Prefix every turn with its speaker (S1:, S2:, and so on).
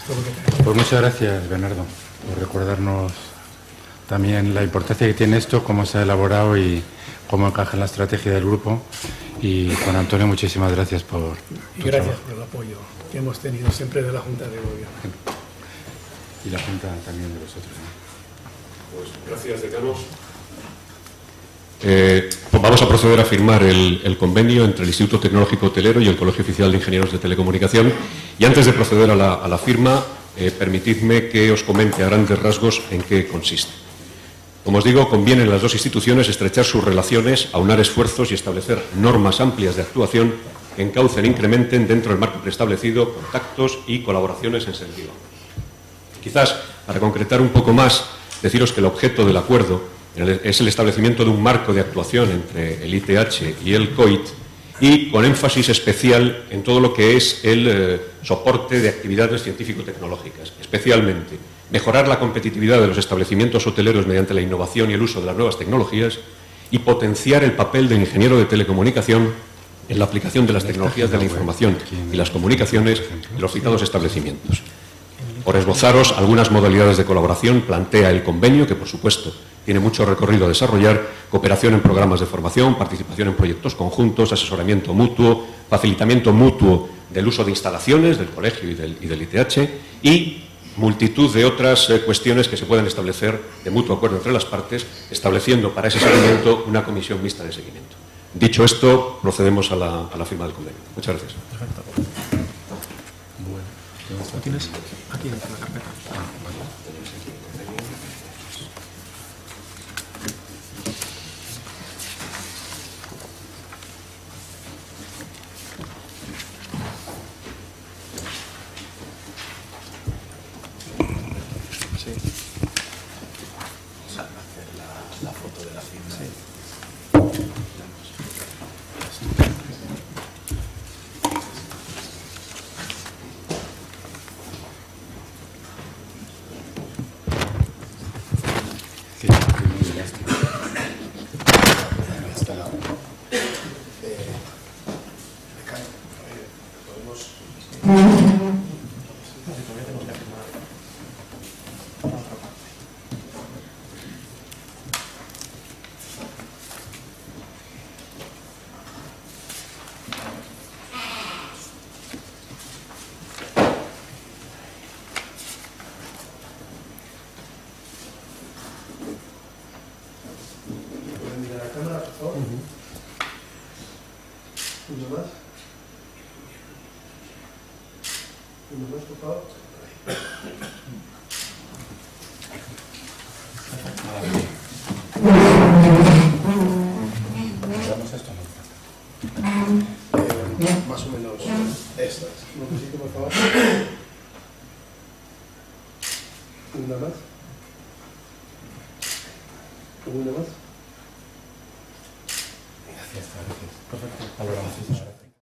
S1: Pues muchas gracias, Bernardo, por recordarnos también la importancia que tiene esto, cómo se ha elaborado y cómo encaja en la estrategia del grupo. Y Juan Antonio, muchísimas gracias por
S2: y gracias por el apoyo que hemos tenido siempre de la Junta de Gobierno.
S1: Y la Junta también de vosotros, ¿no?
S3: Pues gracias, decanos. Pues vamos a proceder a firmar el convenio entre el Instituto Tecnológico Hotelero y el Colegio Oficial de Ingenieros de Telecomunicación. Y antes de proceder a la firma, permitidme que os comente a grandes rasgos en qué consiste. Como os digo, conviene en las dos instituciones estrechar sus relaciones, aunar esfuerzos y establecer normas amplias de actuación que encaucen e incrementen dentro del marco preestablecido contactos y colaboraciones en sentido. Quizás, para concretar un poco más, deciros que el objeto del acuerdo es el establecimiento de un marco de actuación entre el ITH y el COIT y con énfasis especial en todo lo que es el soporte de actividades científico-tecnológicas, especialmente mejorar la competitividad de los establecimientos hoteleros mediante la innovación y el uso de las nuevas tecnologías y potenciar el papel del ingeniero de telecomunicación en la aplicación de las tecnologías de la información y las comunicaciones en los citados establecimientos. Por esbozaros algunas modalidades de colaboración, plantea el convenio, que por supuesto tiene mucho recorrido a desarrollar: cooperación en programas de formación, participación en proyectos conjuntos, asesoramiento mutuo, facilitamiento mutuo del uso de instalaciones del colegio y del ITH y multitud de otras cuestiones que se pueden establecer de mutuo acuerdo entre las partes, estableciendo para ese seguimiento una comisión mixta de seguimiento. Dicho esto, procedemos a la firma del convenio. Muchas gracias.
S2: Perfecto. ¿Lo tienes aquí dentro de la carpeta? Sí.
S4: Hacer la foto de la firma.
S2: Sí.
S4: ¿Pueden mirar a la cámara, por favor? Uno más. Uno más, por favor. Más o menos estas. Un poquito, por favor. Una más. Una más. Gracias. Perfecto.